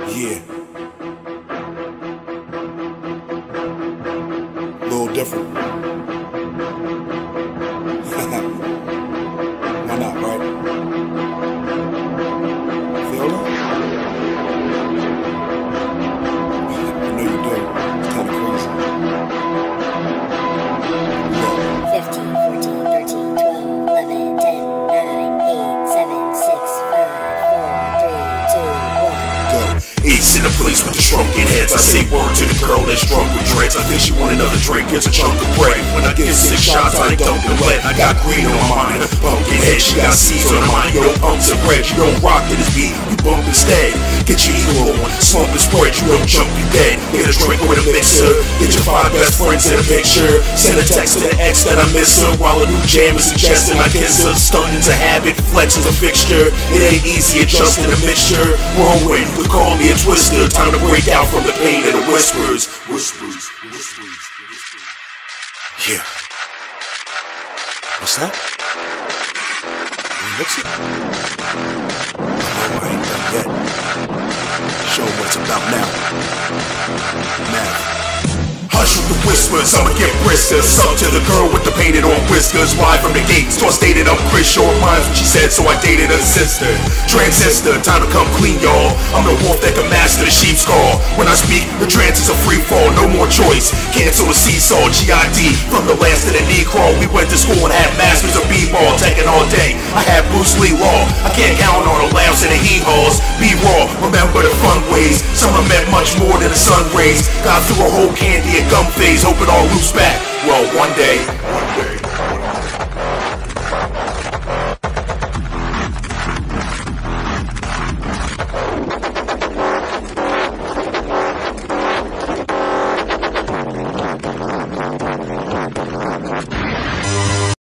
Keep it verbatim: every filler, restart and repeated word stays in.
Yeah. A little different. Why not, right? Feel it? I know you do. It's kind of crazy. Look. fifteen, fourteen, thirteen, twelve, eleven, ten, nine, eight, seven, six, five, four, three, two, one. Go. Ace in the place with the shrunken heads. I say word to the girl that's drunk with dreads. I think she want another drink, gets a chunk of bread. When I get six shots, I ain't dumping wet. I got green on my mind, pumpkin head. She got seeds on her mind, you don't pumps and bread. You don't rock to this beat, you bump instead. Get your ego on, slump and spread. You don't jump, you dead. Get a drink with a mixer. Get your five best friends in a picture. Send a text to the ex that I miss her, while a new jam is suggesting I kiss her. Stunting's a habit, flex is a fixture. It ain't easy adjusting a mixture. Wrong way, you could call me a twister. Time to break out from the pain of the whispers. Whispers, whispers, whispers. Yeah. What's that? You mix it? No, I ain't done yet. Show 'em what it's about now. Now. Hush with the whispers, I'ma get brisker. Suck to the girl with the painted on whiskers. Wide from the gate, so I stated I'm Chris. Short minds what she said, so I dated her sister. Transistor, time to come clean, y'all. I'm the wolf that can master the sheep's call. When I speak, the trance is a free fall, no more choice. Cancel the seesaw, G I D. From the last to the knee crawl, we went to school and had masters of b-ball. Taking all day, I had Bruce Lee Law. I can't count on the laughs and the hee-haws. Be raw, remember the fun ways. Summer meant much more than the sun rays. Got through a whole candy and gum phase, hope it all loops back. Well, one day, one day.